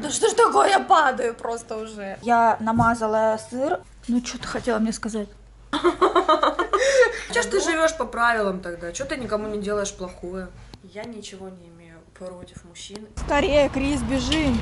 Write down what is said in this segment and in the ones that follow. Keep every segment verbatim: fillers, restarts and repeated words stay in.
Да что ж такое, я падаю просто уже. Я намазала сыр. Ну что ты хотела мне сказать? Чё ж ты живешь по правилам тогда? Чё ты никому не делаешь плохое? Я ничего не имею против мужчин. Скорее, Крис, бежим.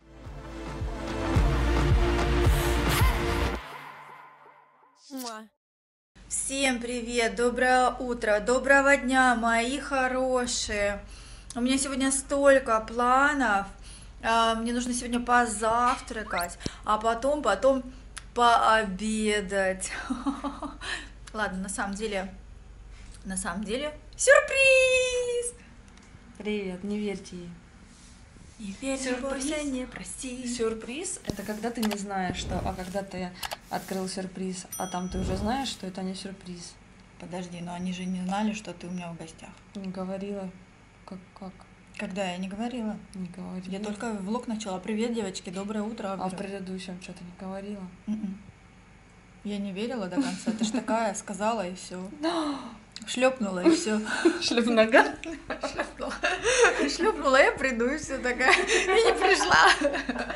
Всем привет, доброе утро, доброго дня, мои хорошие. У меня сегодня столько планов. Мне нужно сегодня позавтракать, а потом, потом пообедать. Ладно, на самом деле, на самом деле, сюрприз! Привет, не верьте ей. Не верь, Сюрприз. Не бойся, не прости. Сюрприз — это когда ты не знаешь, что, а когда ты открыл сюрприз, а там ты уже знаешь, что это не сюрприз. Подожди, но они же не знали, что ты у меня в гостях. Не говорила. Как, как? Когда я не говорила? Не говорила. Я только влог начала. Привет, девочки, доброе утро. А в предыдущем что-то не говорила? М-м. Я не верила до конца. Ты ж такая сказала и все. Шлепнула и все. Шлеп нога? Шлепнула. Шлепнула, я приду и все такая. Я не пришла.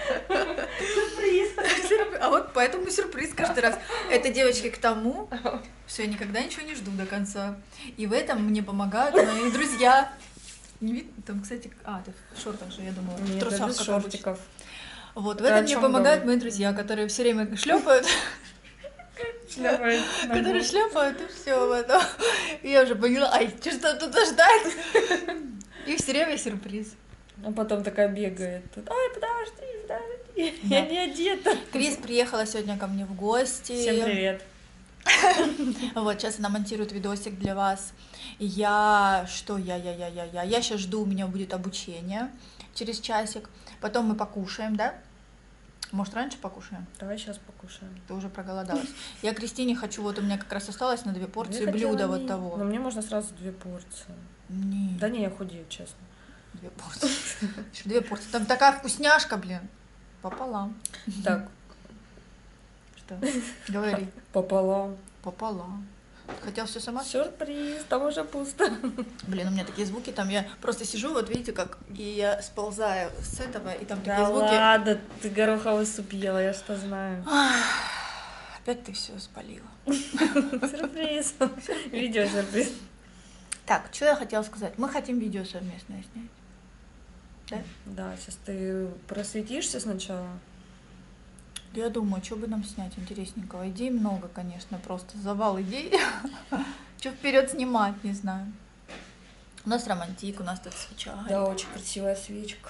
Сюрприз. А вот поэтому сюрприз каждый раз. Это, девочки, к тому, что я никогда ничего не жду до конца. И в этом мне помогают мои друзья. Не видно? Там, кстати, а, ты в шортах же, я думала. Нет, в трусах, без как шортиков. обычно. Вот, в Ты этом о мне чём помогают говоришь? мои друзья, которые все время шлепают. Шлепает ногу. Которые шлепают, и все потом. И я уже поняла, ай, что тут ждать? И все время сюрприз. А потом такая бегает. Тут, ай, подожди, подожди. Да. Я не одета. Крис приехала сегодня ко мне в гости. Всем привет. Вот, сейчас она монтирует видосик для вас. Я, что я, я, я, я, я, я сейчас жду, у меня будет обучение через часик. Потом мы покушаем, да? Может, раньше покушаем? Давай сейчас покушаем. Ты уже проголодалась. Я Кристине хочу, вот у меня как раз осталось на две порции Я хотела блюда вот не- того. Но мне можно сразу две порции. Не, Да не, я худею, честно. две порции. Две порции. Там такая вкусняшка, блин. Пополам. Так, Что? Говори. пополам. Пополам. Хотела все сама? Сюрприз, там уже пусто. Блин, у меня такие звуки, там я просто сижу, вот видите, как, и я сползаю с этого, и там Да такие звуки. ладно, ты гороховый суп ела, я что знаю. Опять ты все спалила. Сюрприз. Видео сюрприз. Так, что я хотела сказать? Мы хотим видео совместное снять. Да? Да, сейчас ты просветишься сначала. Я думаю, что бы нам снять интересненького. Идей много, конечно, просто завал идей. Что вперед снимать, не знаю. У нас романтик, у нас тут свеча. Да, очень красивая свечка.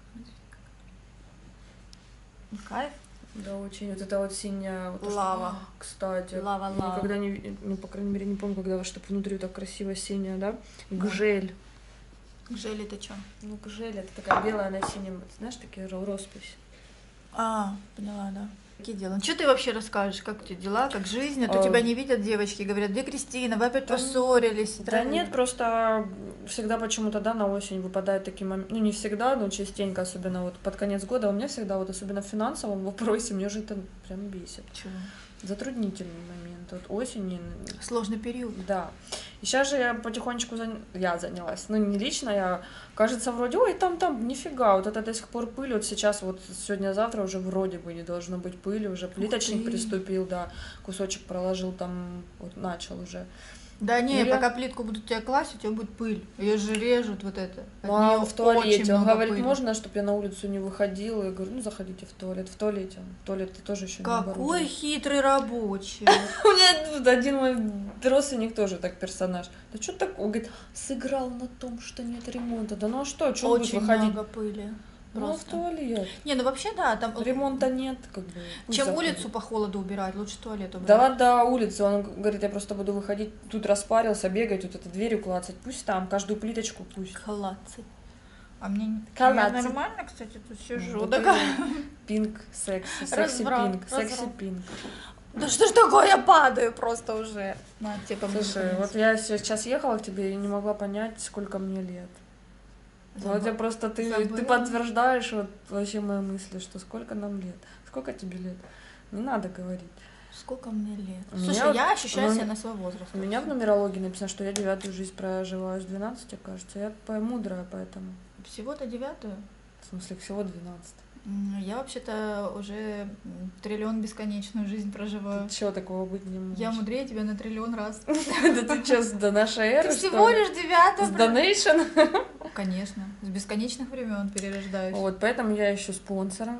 Кайф. Да, очень. Вот это вот синяя... Вот то, что- Лава. Кстати. Лава, лава. Никогда не... Ну, по крайней мере, не помню, когда, чтобы внутри так красиво синяя, да? Гжель. Желе это что? Ну, гжель, это такая белая на синем, вот, знаешь, такие ро- роспись. А, поняла, да. Какие дела? Ну, что ты вообще расскажешь? Как у тебя дела, как жизнь? А то А, тебя не видят девочки, говорят, где Кристина, вы опять да, поссорились. Да нет, просто всегда почему-то, да, на осень выпадают такие моменты, ну, не всегда, но частенько, особенно вот под конец года, у меня всегда, вот особенно в финансовом вопросе, мне уже это прям бесит. Чего? Затруднительный момент, вот осенью. Сложный период. Да. И сейчас же я потихонечку заня... я занялась. Ну, не лично, я, кажется, вроде, ой, там-там, нифига, вот это до сих пор пыль, вот сейчас, вот сегодня-завтра уже вроде бы не должно быть пыли, уже плиточник ты. приступил, да, кусочек проложил там, вот начал уже. Да не, Ну, я- пока плитку будут тебя класть, у тебя будет пыль. Ее же режут вот это. От Ну, а неё в очень туалете, он много говорит, пыли. можно, чтобы я на улицу не выходила? Я говорю, ну, заходите в туалет. В туалете, в туалет ты тоже еще не Какой оборудован. хитрый рабочий. У меня тут один мой родственник тоже так персонаж. Да что так? Он говорит, сыграл на том, что нет ремонта. Да ну а что, что он будет Очень выходить? много пыли. Ну, в Просто. туалет. Не, ну вообще да, там Ремонта нет, как бы. пусть чем заходит. улицу по холоду убирать, лучше туалет убирать. Да ладно, да, улицы. Он говорит, я просто буду выходить, тут распарился, бегать, тут эту дверью клацать. Пусть там, каждую плиточку пусть. Клацать. А мне не Клацать. Я нормально, кстати, тут сижу. Ну, такая. Пинк, секси, секси Разврат, пинк, секси разврат. пинк. Да что ж такое, я падаю просто уже. На, типа, мне Слушай, наконец. вот я сейчас ехала к тебе и не могла понять, сколько мне лет. Вот Забы- я просто, ты, забыла? ты подтверждаешь вот вообще мои мысли, что сколько нам лет. Сколько тебе лет? Не надо говорить. Сколько мне лет? У Слушай, меня вот- я ощущаю ну, себя на свой возраст. У меня в нумерологии написано, что я девятую жизнь проживаю с двенадцати, кажется. Я по- мудрая, поэтому. Всего-то девятую? В смысле, всего двенадцать. М, Я вообще-то уже м, триллион бесконечную жизнь проживаю. Чего такого быть не может? Я мудрее тебя на триллион раз. Да ты что, до нашей Ты эры, всего что ли? лишь девятый. С донейшн? Конечно, с бесконечных времен перерождаюсь. Вот, поэтому я ищу спонсора.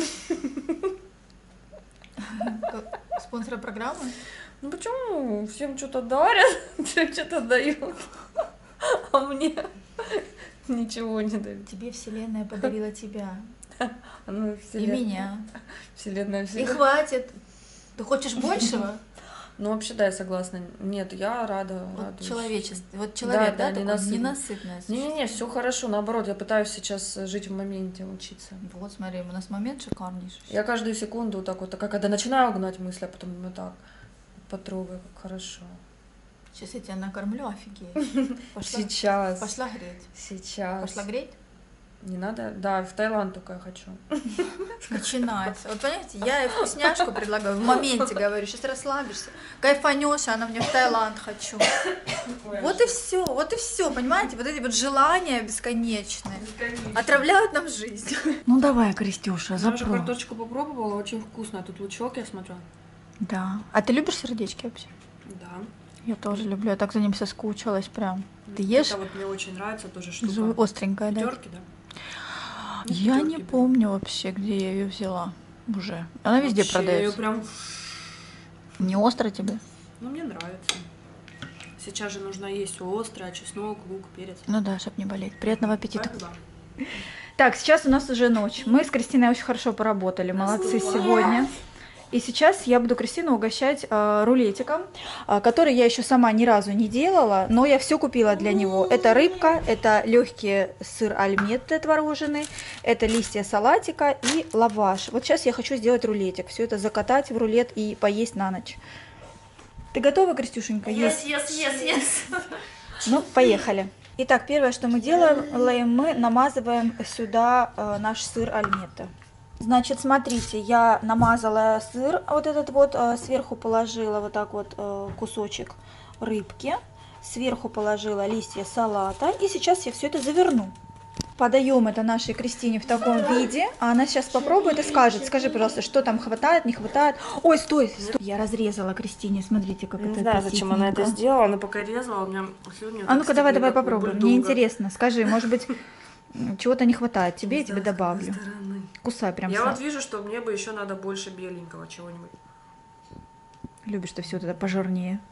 Ко- Спонсора программы? Ну почему? Всем что-то дарят, всем что-то дают, а мне ничего не дают. Тебе Вселенная подарила тебя Ну, и вселенная, меня. вселенная, И вселенная. хватит. Ты хочешь большего? Ну, вообще, да, я согласна. Нет, я рада, Вот радуюсь. человечество. Вот человек, да, да, такой ненасытный. ненасытное Не-не-не, существо. все хорошо, наоборот, я пытаюсь сейчас жить в моменте, учиться. Вот, смотри, у нас момент шикарнейший. Я каждую секунду вот так вот, так, когда начинаю гнать мысли, а потом думаю, так, потрогаю, как хорошо. Сейчас я тебя накормлю, офигеть. Пошла, Сейчас. пошла греть. Сейчас. Пошла греть? Не надо? Да, в Таиланд только я хочу. Начинается. Вот понимаете, я ей вкусняшку предлагаю, в моменте говорю, сейчас расслабишься, кайфанешь, а она мне в Таиланд хочу. Вот и все, вот и все, понимаете, вот эти вот желания бесконечные отравляют нам жизнь. Ну давай, Крестюша, Я уже картошечку попробовала, очень вкусно. Тут лучок, я смотрю. Да. А ты любишь сердечки вообще? Да. Я тоже люблю, я так за ним соскучилась прям. Ты ешь? Это вот мне очень нравится тоже штука. Зу- Остренькая, да? Пятерки, да? Ну, Я пятерки не беру. помню вообще, где я ее взяла уже. Она везде Вообще, я продается. её прям... Не остро тебе? Ну, мне нравится. Сейчас же нужно есть острое, чеснок, лук, перец. Ну да, чтобы не болеть. Приятного аппетита. Спасибо. Так, сейчас у нас уже ночь. Мы с Кристиной очень хорошо поработали. Молодцы сегодня. И сейчас я буду Кристину угощать э, рулетиком, э, который я еще сама ни разу не делала, но я все купила для него. Это рыбка, это легкий сыр альметте творожный, это листья салатика и лаваш. Вот сейчас я хочу сделать рулетик. Все это закатать в рулет и поесть на ночь. Ты готова, Кристюшенька? Yes, yes, yes, yes. Ну, поехали. Итак, первое, что мы делаем, мы намазываем сюда э, наш сыр альметте. Значит, смотрите, я намазала сыр, вот этот вот, э, сверху положила вот так вот э, кусочек рыбки, сверху положила листья салата, и сейчас я все это заверну. Подаем это нашей Кристине в таком виде, а она сейчас попробует и скажет, скажи, пожалуйста, что там хватает, не хватает. Ой, стой, стой. Я разрезала Кристине, смотрите, как это Не знаю, зачем она это аппетитненько. сделала, она пока резала, у меня сегодня... А ну-ка, давай, давай попробуем. Мне интересно, скажи, может быть, чего-то не хватает тебе, я тебе добавлю. Кусай прям Я сам. вот вижу, что мне бы еще надо больше беленького чего-нибудь. Любишь ты все вот это пожирнее.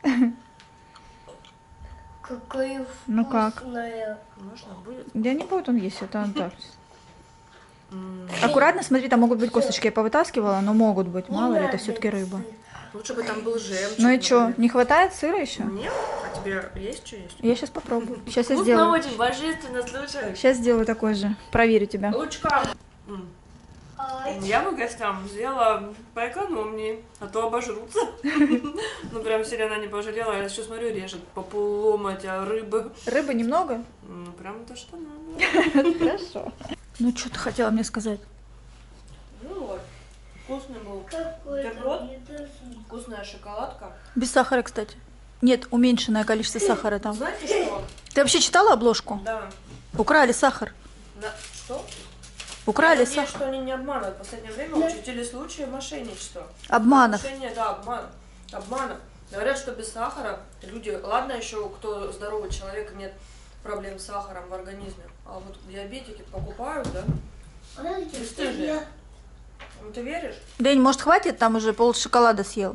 Какое Ну как? вкусное. Можно будет? Да не будет он есть, это он так. М, Аккуратно, смотри, там могут быть косточки, я повытаскивала, но могут быть, мало ли, это все-таки рыба. Лучше бы там был жемчуг. Ну и что, например. не хватает сыра еще? Нет? А тебе есть что есть? Я сейчас попробую. Сейчас я Вкусно сделаю. очень, божественно, слушай. Сейчас сделаю такой же. Проверю тебя. Лучка. М, Ай. Я бы гостям сделала поэкономнее, а то обожрутся. Ну прям сильно не пожалела, я еще смотрю, режет по полломать, а рыбы. Рыбы немного? Ну прям то, что надо. Хорошо. Ну что ты хотела мне сказать? Ну вот, вкусный был. Какой Бутерброд? там недоступный. Вкусная шоколадка. Без сахара, кстати. Нет, уменьшенное количество сахара там. Знаете что? Ты вообще читала обложку? Да. Украли сахар. На... Что? Украли Я надеюсь, сахар. что они не обманывают. В последнее время учители случаи мошенничества. Обманов. Мошенничество, да, обман. Обмана. Говорят, что без сахара люди... Ладно еще, кто здоровый человек, нет проблем с сахаром в организме. А вот диабетики покупают, да? Подождите, Бесстыжие. Ну, ты веришь? День, может, хватит? Там уже пол шоколада съел.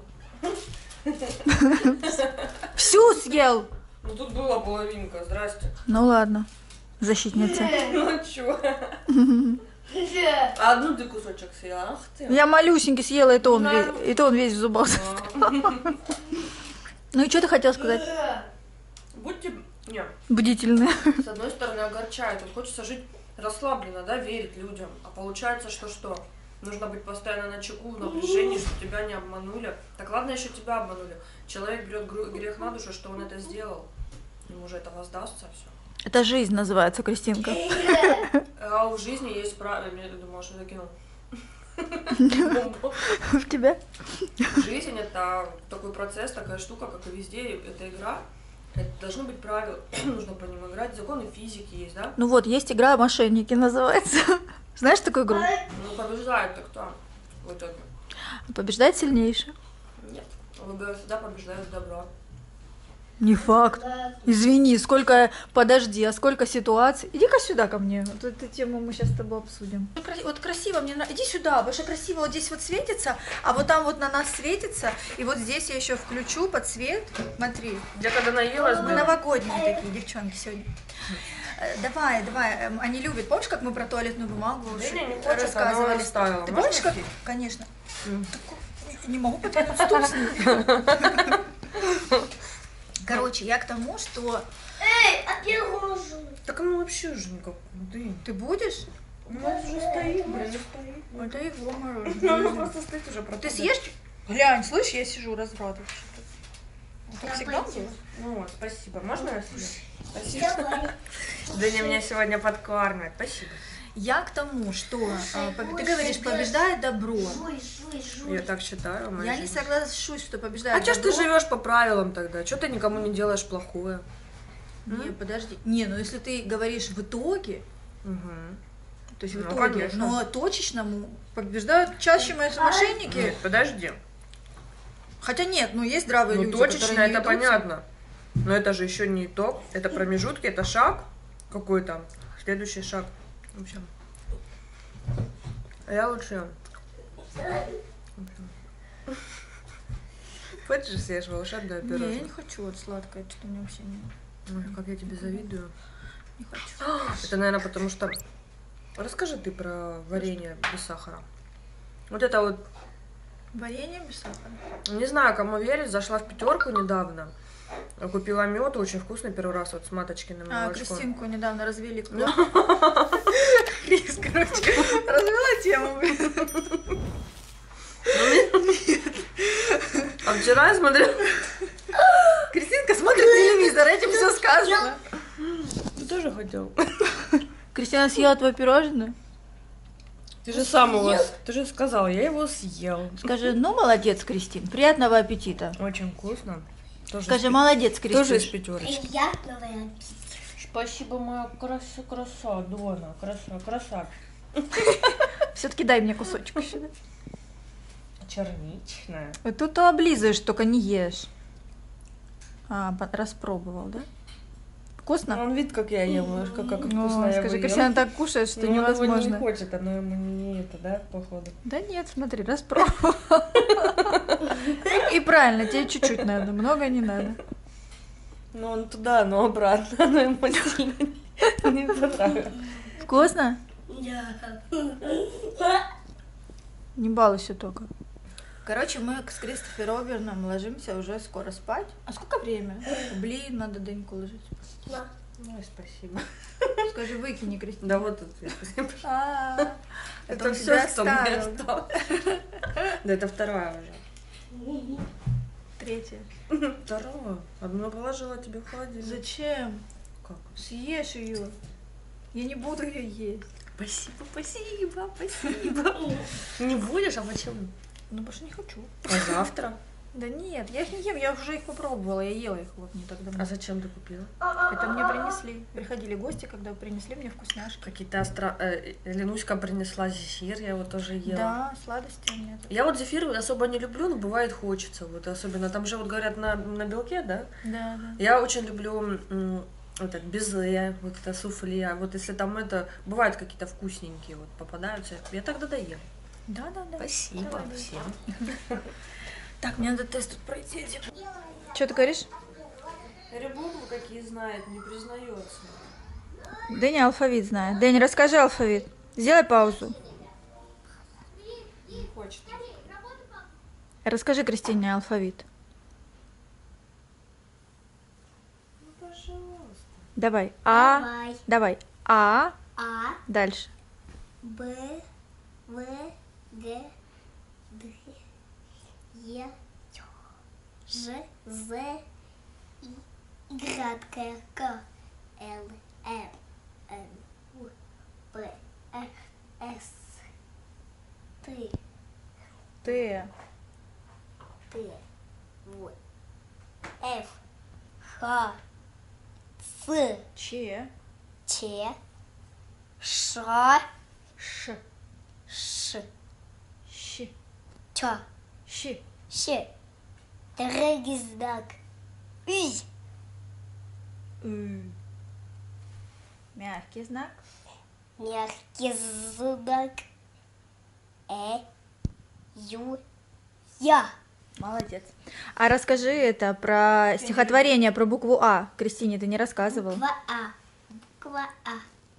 Всю съел. Ну тут была половинка, здрасте. Ну ладно, защитница. Ну чё? А одну ты кусочек съела, ах ты. Я малюсенький съела, и то он, Да. весь, и то он весь в зубах. А. Ну и что ты хотел сказать? Будьте... Не, Бдительные. с одной стороны огорчает. Вот хочется жить расслабленно, да, верить людям. А получается, что что? Нужно быть постоянно на чеку, в напряжении, чтобы тебя не обманули. Так ладно, еще тебя обманули. Человек берет гру- грех на душу, что он это сделал. Ему же это воздастся все. Это жизнь называется, Кристинка. А в жизни есть правила. Я думала, что закинул. В тебя? Жизнь это такой процесс, такая штука, как и везде. Это игра. Это должно быть правило, нужно по ним играть, законы физики есть, да? Ну вот, есть игра «Мошенники» называется. Знаешь такую игру? Ну, побеждает-то кто? В итоге. Побеждает сильнейший. Нет. ВГ всегда побеждает добро. Не факт. Извини, сколько... Подожди, а сколько ситуаций? Иди-ка сюда ко мне. Вот эту тему мы сейчас с тобой обсудим. Вот красиво, мне нравится. Иди сюда, потому что красиво вот здесь вот светится, а вот там вот на нас светится. И вот здесь я еще включу под свет. Смотри. Я когда наелась, Мы блин. новогодние такие девчонки сегодня. Э, Давай, давай. Эм, Они любят. Помнишь, как мы про туалетную бумагу Да ш- не, не хочется, рассказывали? она оставила. Ты Можно помнишь, как? съесть? Конечно. М. Таку- Не могу подвинуть стул с ней. Короче, я к тому, что Эй, а пирожное? Так ну вообще же никак. Да и- ты будешь. У нас уже стоит, блин, уже стоит. Это его Оно мороженое. просто стоит уже Ты пропадает. съешь? Глянь, слышь, я сижу разрадуюсь. Так всегда пойду. было? Ну вот, спасибо. Можно я съем? Спасибо. Давай. Даня меня сегодня подкармливает. Спасибо. Я к тому, что а, поб- ты Слушай, говоришь, да. побеждает добро. Жуй, жуй, жуй. Я так считаю. в моей Я не жизни. соглашусь, что побеждает А чё ж ты добро. живешь по правилам тогда? Чё ты никому не делаешь плохое? Не, подожди. Не, ну если ты говоришь в итоге, Угу. то есть в Ну, итоге, конечно. но точечному побеждают чаще мои мошенники. Нет, подожди. Хотя нет, ну есть здравые Ну люди, точечно которые не это ведутся. понятно. Но это же еще не итог. Это промежутки, это шаг какой-то. Следующий шаг. В общем. А я лучше. В общем. Хочешь съешь волшебное Не, я пирожное? не хочу вот сладкое, что мне вообще не, Ой, как я тебе завидую. не хочу. Это, наверное, потому что... Расскажи ты про варенье без сахара. Вот это вот, Варенье без сахара. не знаю, кому верить, зашла в пятерку недавно. Купила мед, очень вкусный, первый раз вот с маточкиным А, молочком. Кристинку недавно развели. Крис, короче, развела тему. А вчера я смотрела... Кристинка смотрит телевизор, этим все сказано. Ты тоже хотел? Кристина съела твое пирожное? Ты же сам его... Ты же сказал, я его съел. Скажи, ну молодец, Кристин, приятного аппетита. Очень вкусно. Тоже Скажи, из молодец, пя- Тоже из Кристин. пятерочки. Приятного. Спасибо, моя краса, краса, Дона, краса, краса. Все-таки дай мне кусочек еще. Черничная. Вот тут то облизываешь, только не ешь. А, по- распробовал, да? Вкусно? Он видит, как я ем, аж как, как О, вкусно я скажи, его Кристина ем. так кушает, что Но он его невозможно. не хочет, оно ему не это, да, походу. Да нет, смотри, распробовал. И правильно, тебе чуть-чуть надо, много не надо. Ну он туда, но обратно, оно ему сильно не понравилось. Вкусно? Да. Не балуйся только. Короче, мы с Кристофером Роберном ложимся уже скоро спать. А сколько время? Блин, надо Деньку ложить. На. Ой, спасибо. Скажи, выкини, Кристина. Да вот тут я спасибо. А, Это он все, тебя что мне оставил. осталось. Да это вторая уже. Третья. Вторая. Одну положила тебе в холодильник. Зачем? Как? Съешь ее. Я не буду ее есть. Спасибо, спасибо, спасибо. Не будешь, а почему? Ну, потому что не хочу. А завтра? Да нет, я их не ем, я уже их попробовала, я ела их вот не так давно. А зачем ты купила? Это мне принесли. Приходили гости, когда принесли мне вкусняшки. Какие-то остро... э, Ленуська принесла зефир, я его тоже ела. Да, сладости у меня тут. Я вот зефир особо не люблю, но бывает хочется. Вот особенно там же вот говорят на, на белке, да? Да, да. Я очень люблю м, вот это безе, вот это суфле. А вот если там это бывают какие-то вкусненькие вот попадаются, я тогда доем. Да, да, да. Спасибо Давай, давай. всем. Так, мне надо тест тут пройти. Что ты говоришь? Буквы какие знает, не признается. Дэнни алфавит знает. Дэнни, расскажи алфавит. Сделай паузу. Не хочет. Расскажи Кристине алфавит. Ну, пожалуйста. Давай. А. Давай. Давай. А. А, Дальше. Б, В, Г, Д, Е, Ж, З, И, Y, К, Л, М, Н, У, П, Р, С, Т, Т. Т, В, Ф, Х, С. Че. Че. Ша. Ш. Ш. Щ. Ча. Щ. Щ. Третий знак. И. Ы. Мягкий знак. Мягкий знак. Э. Ю. Я. Молодец. А расскажи это про стихотворение, про букву А. Кристине ты не рассказывала? Буква А. Буква А.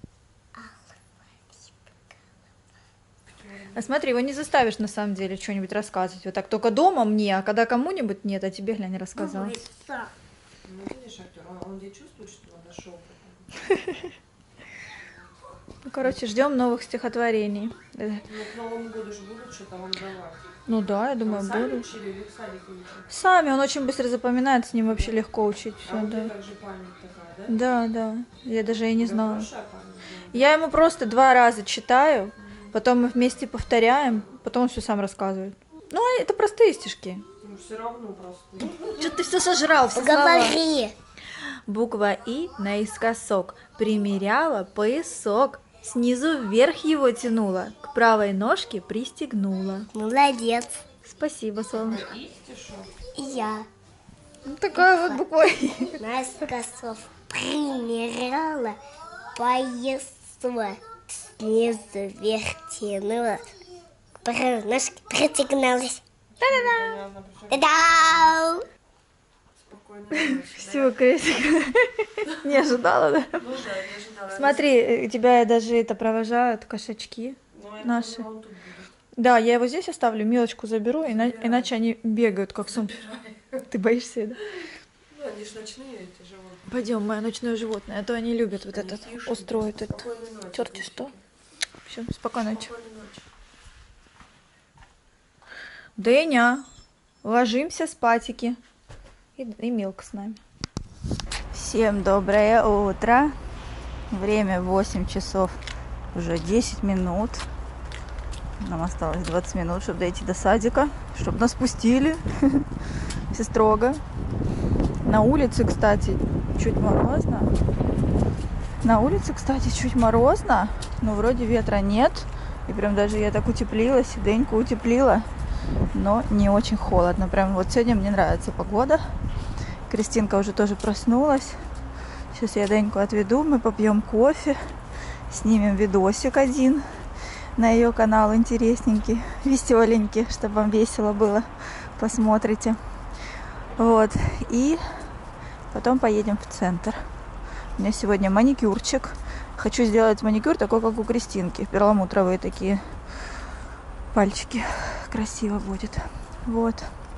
А смотри, его не заставишь на самом деле что-нибудь рассказывать. Вот так только дома мне, а когда кому-нибудь нет, а тебе, глянь, не рассказала. Говорит сам. Ну, видишь, Артём, а он где чувствует, что надо шоу? Ну, короче, ждем новых стихотворений. Э, Ну, к Новому году же будут что-то вам давать. Ну да, я думаю, Вы сами будут. учили или в садике учили? Сами, он очень быстро запоминает, с ним вообще легко учить А все, у да. тебя также память такая, да? Да, да, я даже и не У тебя знала. хорошая память, да? Я ему просто два раза читаю, потом мы вместе повторяем, потом он все сам рассказывает. Ну, а это простые стишки. Ну, все равно просто. Что ты все сожрал, все слова. Говори. Буква И наискосок примеряла поясок, снизу вверх его тянула, к правой ножке пристегнула. Молодец. Спасибо, солнышко. И стишок. И я. Ну, такая вот буква И. Наискосов примеряла поясок, снизу вверх тянула, к правой ножке притягнулась. Понятно, почему. Та-дам! Спокойной ночи. Все, Крестик. Не ожидала, да? Ну да, не ожидала. Смотри, тебя даже это провожают кошачки. Ну, я наши. думала, он тут будет. Да, я его здесь оставлю, Милочку заберу, ина- иначе они бегают, как сумки. Ты боишься, да? Ну, они ж ночные, эти животные. Пойдем, мое ночное животное, а то они любят вот Они этот, тише, устроить это. спокойной ночи, Черти девочки. что. Все, спокойной ночи. Спокойной ночи. Дыня, ложимся спатики. И, и Милка с нами. Всем доброе утро. Время восемь часов, уже десять минут. Нам осталось двадцать минут, чтобы дойти до садика, чтобы нас пустили. Все строго. На улице, кстати, чуть морозно. На улице, кстати, чуть морозно, но вроде ветра нет. И прям даже я так утеплилась, и Деньку утеплила. Но не очень холодно. Прям вот сегодня мне нравится погода. Кристинка уже тоже проснулась. Сейчас я Деньку отведу, мы попьем кофе, снимем видосик один на ее канал интересненький, веселенький, чтобы вам весело было. Посмотрите. Вот. И потом поедем в центр. У меня сегодня маникюрчик. Хочу сделать маникюр такой, как у Кристинки. Перламутровые такие пальчики. Красиво будет. Вот.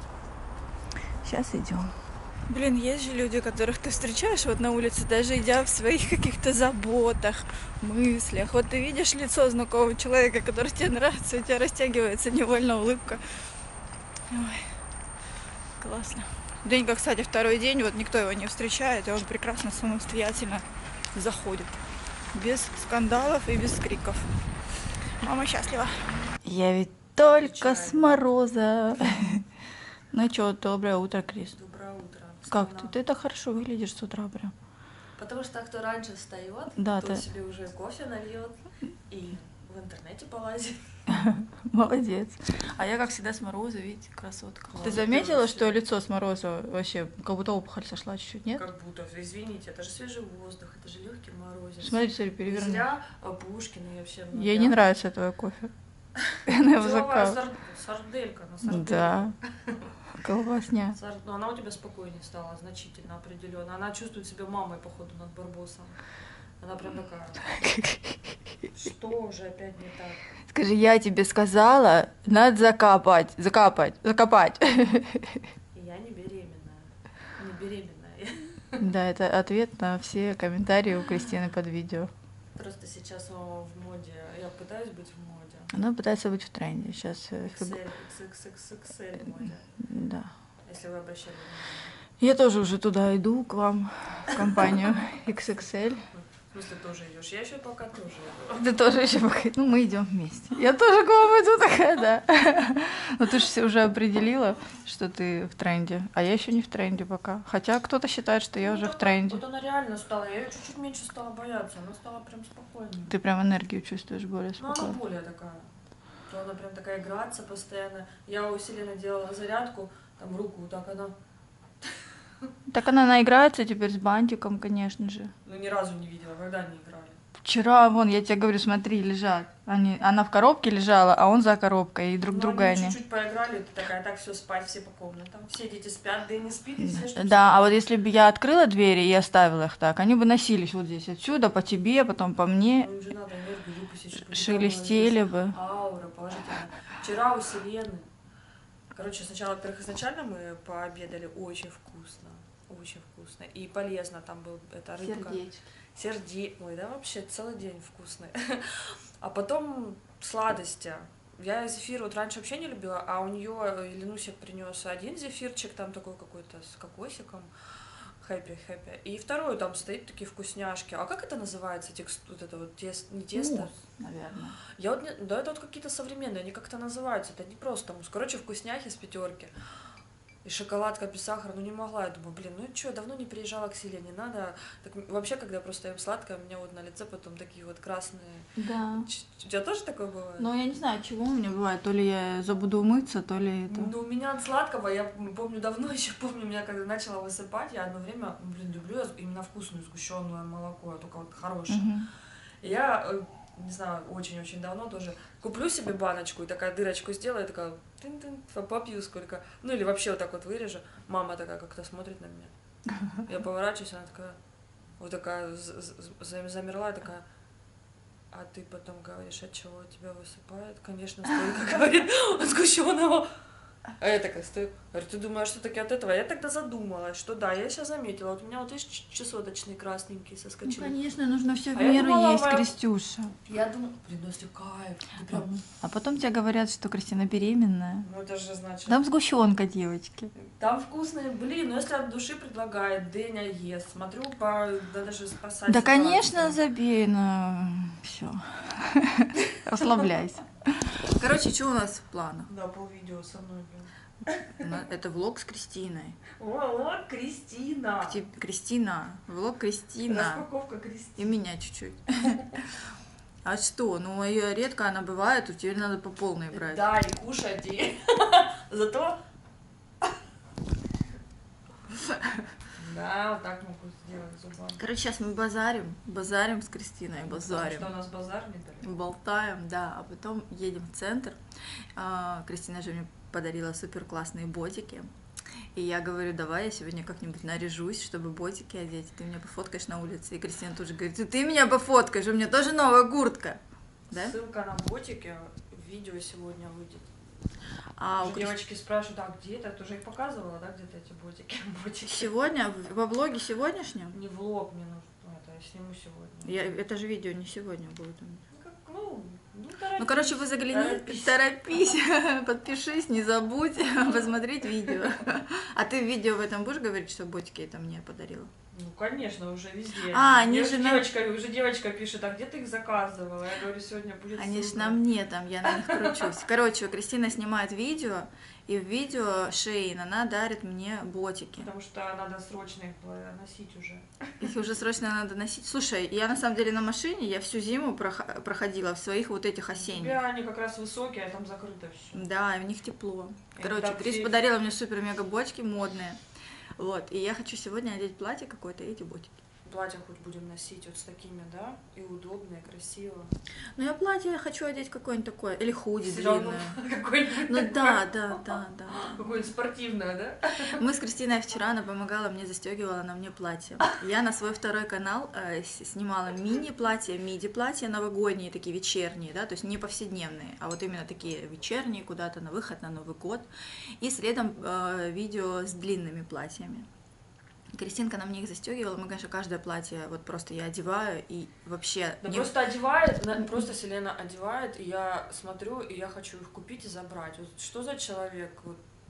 Сейчас идем. Блин, есть же люди, которых ты встречаешь вот на улице, даже идя в своих каких-то заботах, мыслях. Вот ты видишь лицо знакомого человека, который тебе нравится, у тебя растягивается невольно улыбка. Ой, классно. Денька, кстати, второй день, вот никто его не встречает, и он прекрасно самостоятельно заходит. Без скандалов и без криков. Мама счастлива. Я ведь только с мороза. Ну что, доброе утро, Крис. Доброе утро. Как Встала. ты? Ты так хорошо выглядишь с утра прям. Потому что кто раньше встает, Да, тот ты- себе уже кофе нальет и в интернете полазит. Молодец. А я, как всегда, с мороза, видите, красотка. Класс, Ты заметила, вообще. что лицо с мороза вообще как будто опухоль сошла чуть-чуть, нет? Как будто, извините, это же свежий воздух, это же легкий морозец. Смотри, смотри, Не переверни. зря а, Пушкин и вообще... ну, Ей я- не нравится твой кофе. Она его Деловая закал. сар- сарделька, на сардельку. Да. Колбасня. Сар- Но она у тебя спокойнее стала, значительно, определенно. Она чувствует себя мамой, походу, над Барбосом. Она прям такая, что уже опять не так? Скажи, я тебе сказала, надо закапать, закапать, закопать. И я не беременная. Не беременная. Да, это ответ на все комментарии у Кристины под видео. Просто сейчас о, в моде. Я пытаюсь быть в моде. Она пытается быть в тренде. Сейчас, икс эль, икс икс икс икс эль моде. да. Если вы обращали внимание. Я тоже уже туда иду, к вам, в компанию икс икс эль. В смысле, тоже идешь? Я еще пока тоже иду. Ты тоже еще пока... Ну, мы идем вместе. Я тоже к вам иду такая, да. Но ты же все уже определила, что ты в тренде. А я еще не в тренде пока. Хотя кто-то считает, что я Ну, уже так в тренде. Вот она реально стала. Я ее чуть-чуть меньше стала бояться. Она стала прям спокойнее. Ты прям энергию чувствуешь более Ну, она спокойно. более такая. То она прям такая играться постоянно. Я у Селены делала зарядку, там руку, так она... Так она наиграется теперь с бантиком, конечно же. Ну, ни разу не видела, когда они играли. Вчера, вон, я тебе говорю, смотри, лежат. Они, она в коробке лежала, а он за коробкой, и друг Ну, друга они они. чуть-чуть поиграли, ты такая, так, все, спать, все по комнатам. Все дети спят, да и не спит, и все, что Да, а вот если бы я открыла двери и оставила их так, они бы носились вот здесь отсюда, по тебе, потом по мне, Ну, им же надо энергию выпустить, чтобы шелестели бы. аура положительная. Вчера у Селены, короче, сначала, во-первых, изначально мы пообедали очень вкусно, очень вкусно. И полезно там был эта рыбка. Сердечки. Ой, да, вообще целый день вкусный. А потом сладости. Я зефир вот раньше вообще не любила, а у нее Ленусик принес один зефирчик, там такой какой-то с кокосиком. Хэппи, хэппи. И второй там стоит такие вкусняшки. А как это называется? Текст, вот это вот тесто, не тесто? Мусс, наверное. Я вот не, да, это вот какие-то современные, они как-то называются, это не просто мусс. Короче, вкусняхи с пятерки. И шоколадка без сахара, ну не могла. Я думаю, блин, ну что, давно не приезжала к Селене, надо. Так, вообще, когда я просто ем сладкое, у меня вот на лице потом такие вот красные. Да. Ч- У тебя тоже такое бывает? Но я не знаю, чего у меня бывает. То ли я забуду умыться, то ли это... Ну, у меня от сладкого, я помню давно, еще помню, меня когда начала высыпать, я одно время, ну, блин, люблю я именно вкусную сгущенное молоко, только вот хорошее. Мгм. И я, э, не знаю, очень-очень давно тоже куплю себе баночку и такая дырочку сделаю, и такая тын-тын, попью сколько. Ну или вообще вот так вот вырежу. Мама такая как-то смотрит на меня. Я поворачиваюсь, она такая, вот такая з- з- замерла, и такая, а ты потом говоришь, от чего тебя высыпает? Конечно, столько, говорит, от сгущенного. А я такая стою, говорю, ты думаешь, что таки от этого? Я тогда задумалась, что да, я сейчас заметила, вот у меня вот есть чесоточный красненький Ну, соскочил. конечно, нужно все в А я меру думала, есть, моя- Крестюша. Я думаю, блин, ну если кайф, ты прям, А потом тебе говорят, что Кристина беременная. ну это же значит. Там сгущенка, девочки. Там вкусные, блин, ну если от души предлагает, Дэня ест, смотрю, по, да даже спасать. Да, ситуацию. конечно, забей на все. Расслабляйся. Короче, что у нас в планах? Да, полвидео со мной, блин. На- Это влог с Кристиной. О, вот Кристина. Ти- Кристина, влог Кристина. Распаковка Кристины. И меня чуть-чуть. А что? Ну, ее редко она бывает, тут теперь надо по полной брать. Да, и кушать, и зато... Да, вот так могу сделать зубами. Короче, сейчас мы базарим, базарим с Кристиной, базарим. Что у нас базар недалеко. Болтаем, да, а потом едем в центр. А, Кристина же мне подарила супер классные ботики. И я говорю, давай я сегодня как-нибудь наряжусь, чтобы ботики одеть. Ты меня пофоткаешь на улице. И Кристина тут же говорит, «Ты- ты меня пофоткаешь, у меня тоже новая куртка. Да? Ссылка на ботики, видео сегодня выйдет. А у Уже Крис- девочки спрашивают, а где это? Ты уже их показывала, да, где-то эти ботики? ботики? Сегодня, в- во влоге сегодняшнем, Не влог мне нужно, ну, это я сниму сегодня. я, это же видео не сегодня будет у меня. Ну, как, ну, ну, Ну, короче, вы загляни, торопись. торопись, подпишись, не забудь посмотреть видео. А ты в видео в этом будешь говорить, что ботики это мне подарила? Ну, конечно, уже везде. А, они Мне же уже на- девочка, уже девочка пишет, а где ты их заказывала? Я говорю, сегодня будет Они ж ссылка. на мне там, я на них кручусь. Короче, Кристина снимает видео, и в видео Шейн она дарит мне ботики. Потому что надо срочно их было носить уже. Их уже срочно надо носить. Слушай, я на самом деле на машине, я всю зиму прох- проходила в своих вот этих У осенних. тебя они как раз высокие, а там закрыто все. Да, и в них тепло. И Короче, так Крис все- подарила мне супер-мега ботики модные. Вот, и я хочу сегодня одеть платье какое-то и эти ботики. Платье хоть будем носить вот с такими, да? И удобно, и красиво. Ну, я платье хочу одеть какое-нибудь такое, или худи Всё равно длинное. какое-нибудь Ну такое. да, да, да, да. Какое-нибудь спортивное, да? Мы с Кристиной вчера, она помогала мне, застегивала на мне платье. Я на свой второй канал э, с- снимала мини-платья, миди-платья новогодние, такие вечерние, да, то есть не повседневные, а вот именно такие вечерние, куда-то на выход, на Новый год. И следом э, видео с длинными платьями. Кристинка на мне их застегивала, мы, конечно, каждое платье вот просто я одеваю и вообще... Да не- просто одевает, на- просто Селена одевает, и я смотрю, и я хочу их купить и забрать. Вот что за человек? Вот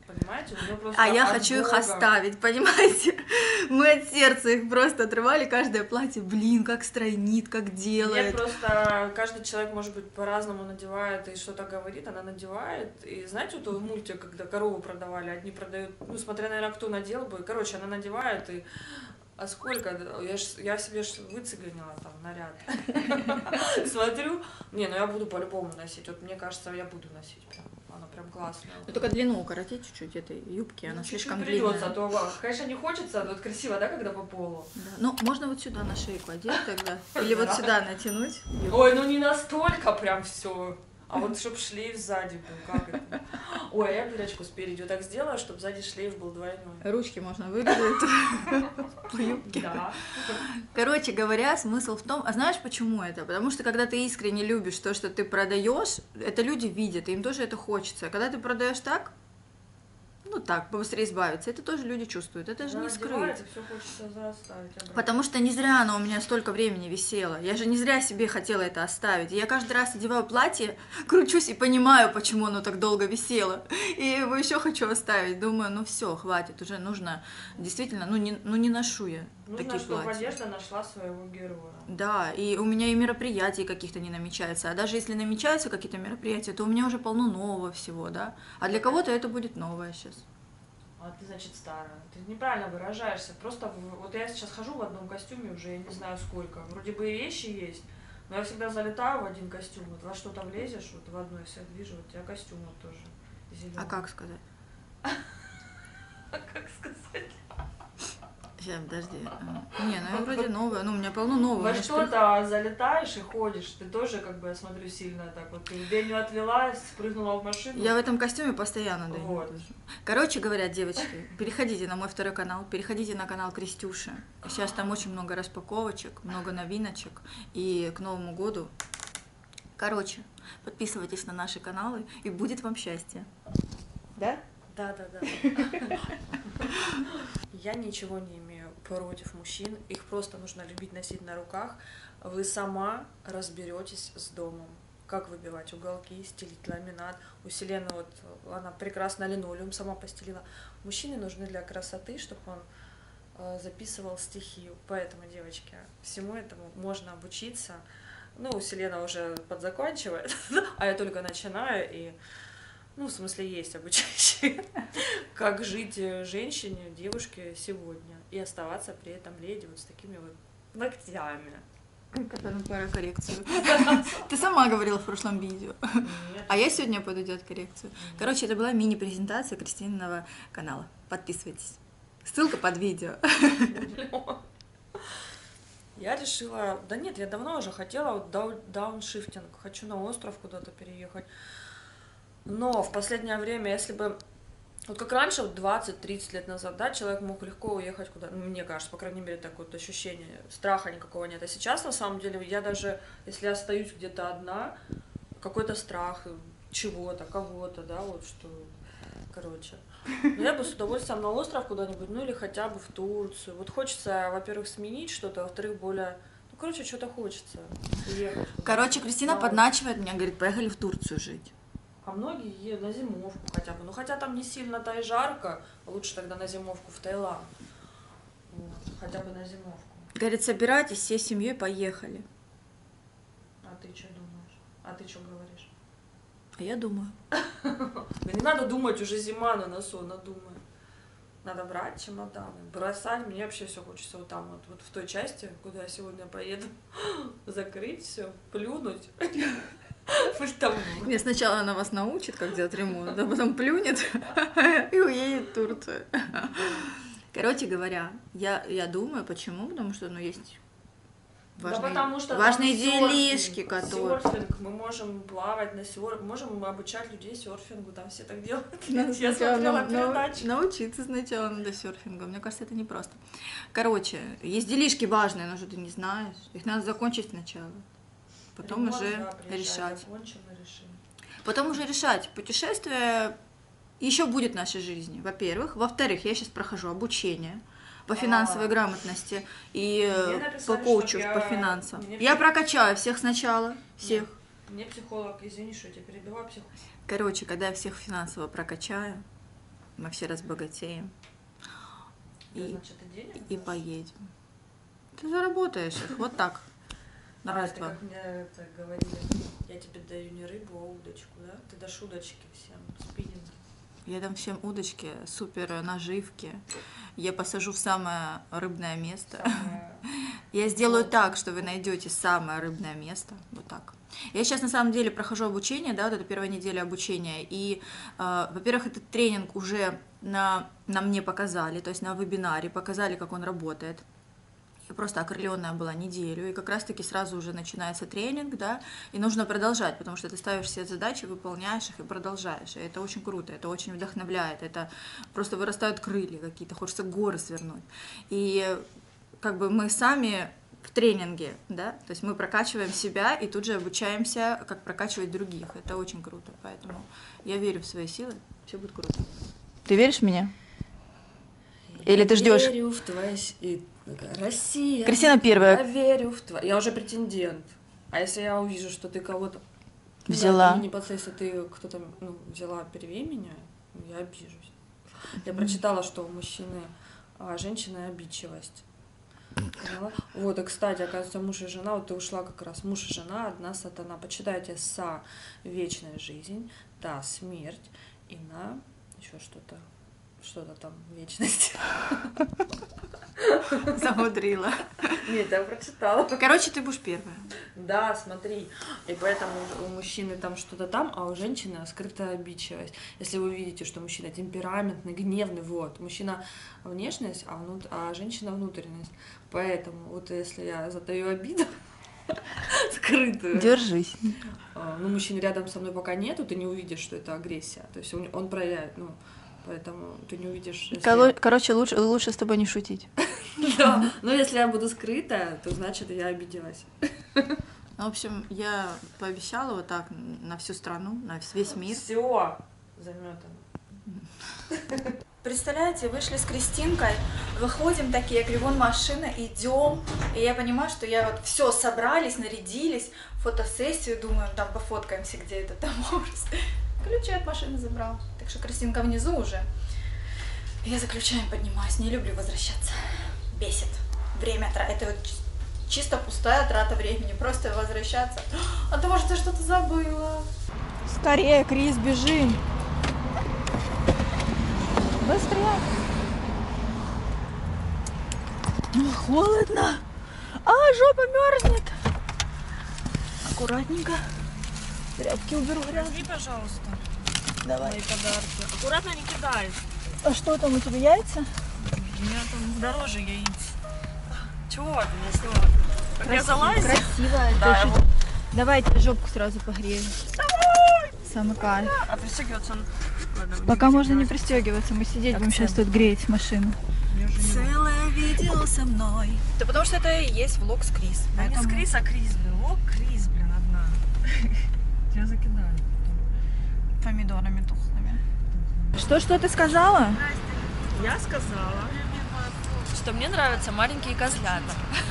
Понимаете? У нее просто А я от хочу их Бога. оставить, понимаете? Мы от сердца их просто отрывали, каждое платье, блин, как стройнит, как Нет, делает. просто каждый человек, может быть, по-разному надевает и что-то говорит, она надевает. И знаете, вот тот мультик, когда корову продавали, одни продают, ну, смотря, наверное, кто надел бы. Короче, она надевает, и а сколько? Я, ж, я себе ж выцеганила там наряд. Смотрю, не, ну я буду по-любому носить. Вот мне кажется, я буду носить прям. Она прям классная. Ну, только длину укоротить чуть-чуть этой юбки, она Ну, слишком чуть-чуть придется, длинная. а то, конечно, не хочется, но вот красиво, да, когда по полу? Да. Ну, можно вот сюда на шейку одеть тогда, или вот сюда натянуть. Ой, ну не настолько прям все. А вот чтоб шлейф сзади был, как это? Ой, а я дырочку спереди вот так сделала, чтобы сзади шлейф был двойной. Ручки можно выгнуть по юбке. Да. Короче говоря, смысл в том, а знаешь почему это? Потому что когда ты искренне любишь то, что ты продаешь, это люди видят, и им тоже это хочется. А когда ты продаешь так, ну так, побыстрее избавиться, это тоже люди чувствуют, это же не скрыть. Все хочется заставить обратно. Потому что не зря оно у меня столько времени висело. Я же не зря себе хотела это оставить. И я каждый раз одеваю платье, кручусь и понимаю, почему оно так долго висело. И его еще хочу оставить. Думаю, ну все, хватит, уже нужно действительно, ну не, ну не ношу я Нужно, такие чтобы платья. одежда нашла своего героя. Да, и у меня и мероприятий каких-то не намечается. А даже если намечаются какие-то мероприятия, то у меня уже полно нового всего, да. А для кого-то это будет новое сейчас. А ты, значит, старая. Ты неправильно выражаешься. Просто в- вот я сейчас хожу в одном костюме уже, я не знаю сколько. Вроде бы и вещи есть, но я всегда залетаю в один костюм. Вот во что-то влезешь, вот в одно я себя движу, вот у тебя костюм вот тоже зеленый. А как сказать? А как сказать? Сейчас, подожди. А, Не, ну я вроде новая, ну у меня полно нового. Во у меня ж что-то залетаешь и ходишь. Ты тоже, как бы, я смотрю, сильно так вот. Ты в Беню отвела, спрыгнула в машину. Я в этом костюме постоянно даю. Вот. Короче говоря, девочки, переходите на мой второй канал, переходите на канал Крестюши. Сейчас там очень много распаковочек, много новиночек. И к Новому году. Короче, подписывайтесь на наши каналы, и будет вам счастье. Да? Да, да, да. Я ничего не имею против мужчин. Их просто нужно любить, носить на руках. Вы сама разберетесь с домом. Как выбивать уголки, стелить ламинат. У Селены вот она прекрасно линолеум сама постелила. Мужчины нужны для красоты, чтобы он э, записывал стихи. Поэтому, девочки, всему этому можно обучиться. Ну, Селена уже подзаканчивает, а я только начинаю, и, ну, в смысле, есть обучающие, как жить женщине, девушке сегодня, и оставаться при этом леди вот с такими вот ногтями. Которым пора коррекцию. Ты сама говорила в прошлом видео. Нет. А я сегодня пойду делать коррекцию. Короче, это была мини-презентация Кристининого канала. Подписывайтесь. Ссылка под видео. Я решила, да нет, я давно уже хотела вот дау- дауншифтинг, хочу на остров куда-то переехать. Но в последнее время, если бы, вот как раньше, вот двадцать-тридцать лет назад, да, человек мог легко уехать куда-то, ну, мне кажется, по крайней мере, такое вот ощущение, страха никакого нет. А сейчас, на самом деле, я даже, если я остаюсь где-то одна, какой-то страх чего-то, кого-то, да, вот что, короче. Но я бы с удовольствием на остров куда-нибудь, ну или хотя бы в Турцию. Вот хочется, во-первых, сменить что-то, во-вторых, более... Ну, короче, что-то хочется. Уехать куда-то. Короче, Кристина Да. подначивает меня, говорит, поехали в Турцию жить. А многие едут на зимовку хотя бы. Ну, хотя там не сильно-то и жарко, лучше тогда на зимовку в Таиланд. Вот, хотя бы на зимовку. Говорит, собирайтесь, всей семьей поехали. А ты что думаешь? А ты что говоришь? А я думаю. Да не надо думать, уже зима на носу, она думает. Надо брать чемоданы, бросать. Мне вообще все хочется вот там, вот, вот в той части, куда я сегодня поеду, закрыть все, плюнуть. Пусть там... Не, сначала она вас научит, как делать ремонт, а потом плюнет и уедет в Турцию. Короче говоря, я, я думаю, почему, потому что, ну, есть важные, да потому что важные там делишки, серфинг, которые... серфинг, мы можем плавать на серф, можем обучать людей серфингу, там все так делают. Надо Я сначала смотрела нау- нау- передачу. научиться сначала надо серфингу. Мне кажется, это непросто. Короче, есть делишки важные, но что ты не знаешь. Их надо закончить сначала. Потом Ремонт, уже да, приезжай, решать. закончим и решим. Потом уже решать. Путешествие еще будет в нашей жизни, во-первых. Во-вторых, я сейчас прохожу обучение по финансовой А. грамотности и Мне по написали, коучу чтоб я- по финансам. мне Я псих- прокачаю всех сначала, всех. Мне психолог, извини, что я тебя перебила, психолог. Короче, когда я всех финансово прокачаю, мы все разбогатеем и, Значит, и денег и поедем. Ты заработаешь их, вот так. На А, раз, это два. как мне это говорили, я тебе даю не рыбу, а удочку, да? Ты дашь удочки всем, спиннинг. Я дам всем удочки, супер наживки. Я посажу в самое рыбное место. Самое... Я сделаю так, что вы найдете самое рыбное место. Вот так. Я сейчас на самом деле прохожу обучение, да, вот это первая неделя обучения. И, э, во-первых, этот тренинг уже на, на мне показали, то есть на вебинаре показали, как он работает. Я просто окрыленная была неделю, и как раз-таки сразу уже начинается тренинг, да, и нужно продолжать, потому что ты ставишь себе задачи, выполняешь их и продолжаешь, и это очень круто, это очень вдохновляет, это просто вырастают крылья какие-то, хочется горы свернуть, и как бы мы сами в тренинге, да, то есть мы прокачиваем себя и тут же обучаемся, как прокачивать других, это очень круто, поэтому я верю в свои силы, все будет круто. Ты веришь в меня? Или ты ждешь? Я верю в твои... и- Россия. Кристина первая. Я верю в твои... Я уже претендент. А если я увижу, что ты кого-то... Взяла. Да, не подсказать, если ты кто-то ну, взяла первее меня, я обижусь. Я прочитала, что у мужчины, а женщины обидчивость. Поняла? Вот, и, кстати, оказывается, муж и жена, вот ты ушла как раз, муж и жена, одна сатана. Почитайте «Са» — вечная жизнь, «Та» — смерть, и «На» еще что-то, что-то там, вечность. Замудрила. Нет, я прочитала. Короче, ты будешь первая. Да, смотри. И поэтому у мужчины там что-то там, а у женщины скрытая обидчивость. Если вы видите, что мужчина темпераментный, гневный, вот. Мужчина внешность, а, внут... а женщина внутренность. Поэтому вот если я затаю обиду скрытую, Держись. ну, мужчины рядом со мной пока нету, ты не увидишь, что это агрессия. То есть он, он проявляет, ну, поэтому ты не увидишь. Если... Коло- Короче, лучше, лучше с тобой не шутить. Да, но если я буду скрытая, то значит я обиделась. В общем, я пообещала вот так на всю страну, на весь мир. Все заметано. Представляете, вышли с Кристинкой, выходим такие, я говорю, вон машина, идем. И я понимаю, что я вот все собрались, нарядились, фотосессию, думаю, там пофоткаемся, где это там ужас. Ключи от машины забрал. Так что Кристинка внизу уже. Я за ключами поднимаюсь, не люблю возвращаться. Бесит. Время, это вот чисто пустая трата времени, просто возвращаться. А то, может, ты что-то забыла. Скорее, Крис, бежим. Быстрее. Ну, холодно. А, жопа мерзнет. Аккуратненько. Тряпки уберу грязь. Возьми, пожалуйста, Давай. мои подарки. Аккуратно не кидай. А что там у тебя, яйца? У меня там дороже яиц. Чего ты мне сняла? Как я залазила? Красиво. Да, это его- очень- Давайте жопку сразу погреем. Самый кайф. А пристегиваться он... Ладно, Пока не можно не пристегиваться. пристегиваться, мы сидеть будем Акцент. сейчас тут греть машину. Я уже не буду. Целое видео со мной. Да потому что это и есть влог с Крис. Да не с Крис, а Крис, блин. О, Крис, блин, одна. Тебя закидали. Помидорами тухлыми. Что, что ты сказала? Я сказала, что мне нравятся маленькие козлята.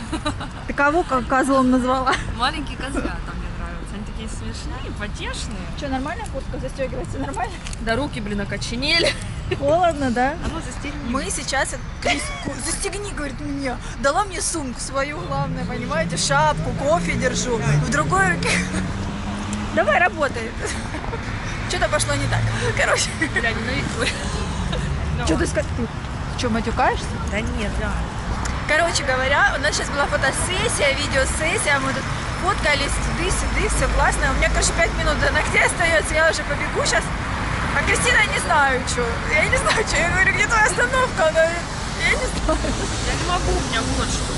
Ты кого как козлом назвала? Маленькие козлята мне нравятся. Они такие смешные, потешные. Что, нормально куртка застегивается? Нормально? Да руки, блин, окоченели. Холодно, да? А ну застегни. Мы сейчас... Крис, ку- застегни, говорит, мне. Дала мне сумку свою, главное, понимаете? Шапку, кофе держу. В другой руке... Давай, работай. Что-то пошло не так. Короче. Бля, ненавижу. Что ты сказал? Ты что, матюкаешься? Да нет, да. Короче говоря, у нас сейчас была фотосессия, видеосессия, мы тут фоткались, туды-сюды, все классно. У меня, короче, пять минут до ногтей остается, я уже побегу сейчас. А Кристина, я не знаю, что. Я не знаю, что. Я говорю, где твоя остановка? Она говорит, я не знаю. Я не могу, у меня вот что.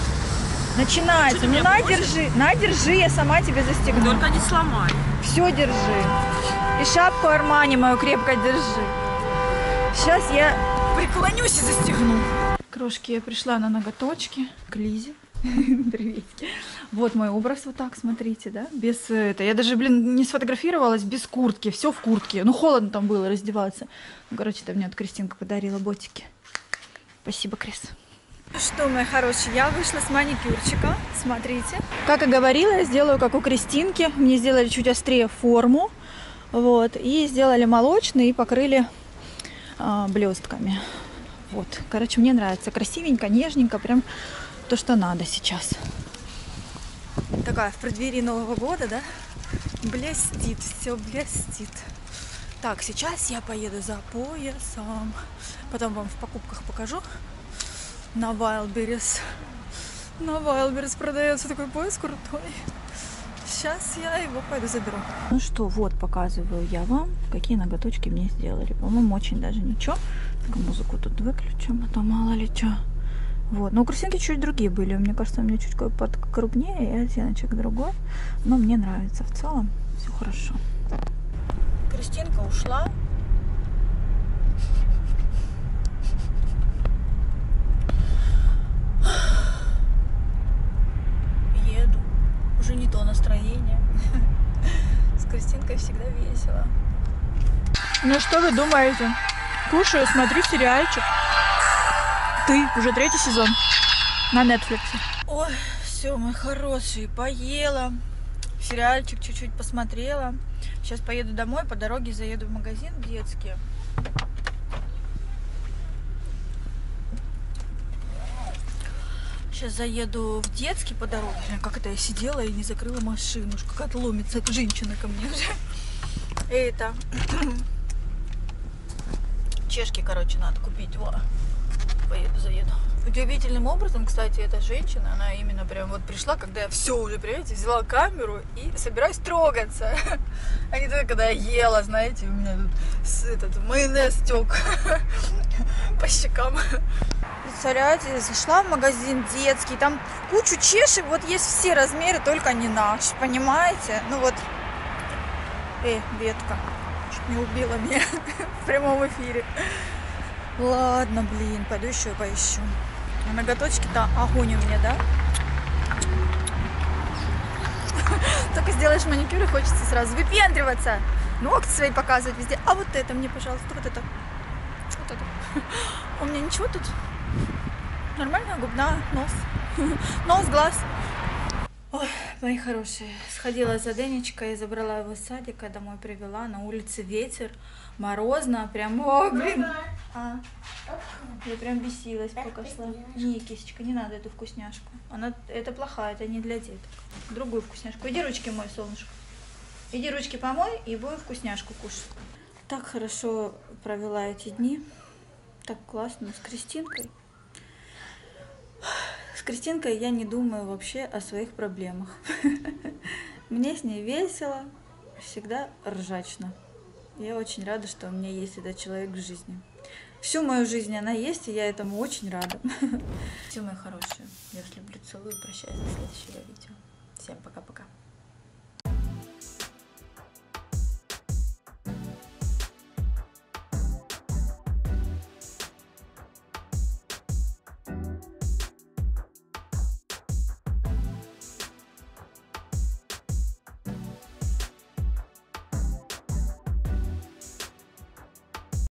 Начинается. Что ты Ну, меня на, бросишь? держи. На, держи, я сама тебе застегну. Только не сломай. Все держи. И шапку Армани мою крепко держи. Сейчас я преклонюсь и застегну. Крошки, я пришла на ноготочки к Лизе. Приветики. Вот мой образ вот так, смотрите, да? Без это. Я даже, блин, не сфотографировалась без куртки. Все в куртке. Ну, холодно там было раздеваться. Ну, короче, это мне вот Кристинка подарила ботики. Спасибо, Крис. Ну что, мои хорошие, я вышла с маникюрчика. Смотрите. Как и говорила, я сделаю, как у Кристинки. Мне сделали чуть острее форму. Вот. И сделали молочный и покрыли а, блестками. Вот, короче, мне нравится. Красивенько, нежненько, прям то, что надо сейчас. Такая в преддверии Нового года, да? Блестит, все блестит. Так, сейчас я поеду за поясом. Потом вам в покупках покажу. На Wildberries. На Wildberries продается такой пояс крутой. Сейчас я его пойду заберу. Ну что, вот показываю я вам, какие ноготочки мне сделали. По-моему, очень даже ничего. Так, музыку тут выключим, а то мало ли что. Вот, но крестинки чуть другие были. Мне кажется, у меня чуть подкрупнее и оттеночек другой. Но мне нравится в целом. Все хорошо. Кристинка ушла. Еду. Уже не то настроение. С Кристинкой всегда весело. Ну что вы думаете? Кушаю, смотрю сериальчик. Ты, уже третий сезон на Netflix. Ой, все, мои хорошие, поела. Сериальчик чуть-чуть посмотрела. Сейчас поеду домой, по дороге заеду в магазин детский. Сейчас заеду в детский по дороге. Как это я сидела и не закрыла машину. Какая-то ломится женщина ко мне уже. Это... Чешки, короче, надо купить. Во. Поеду, заеду. Удивительным образом, кстати, эта женщина, она именно прям вот пришла, когда я все уже, понимаете, взяла камеру и собираюсь трогаться. А не только когда я ела, знаете, у меня тут с, этот майонез тек по щекам. Представляете, зашла в магазин детский, там кучу чешек, вот есть все размеры, только не наш, понимаете? Ну вот, эй, ветка, чуть не убила меня в прямом эфире. Ладно, блин, пойду еще поищу. А ноготочки-то огонь у меня, да? Только сделаешь маникюр и хочется сразу выпендриваться. Ногти свои показывать везде. А вот это мне, пожалуйста, вот это. Вот это. У меня ничего тут? Нормально? Губная, нос. Нос, глаз. Ой, мои хорошие. Сходила за Денечкой, забрала его с садика, домой привела. На улице ветер, морозно, прям, о, блин. А, я прям бесилась, пока шла. Не, кисечка, не надо эту вкусняшку. Она, это плохая, это не для деток. Другую вкусняшку. Иди ручки мой, солнышко. Иди ручки помой и будем вкусняшку кушать. Так хорошо провела эти дни. Так классно с Кристинкой. С Кристинкой я не думаю вообще о своих проблемах. Мне с ней весело, всегда ржачно. Я очень рада, что у меня есть этот человек в жизни. Всю мою жизнь она есть, и я этому очень рада. Все, мои хорошие, я вас люблю, целую, прощаюсь до следующего видео. Всем пока-пока.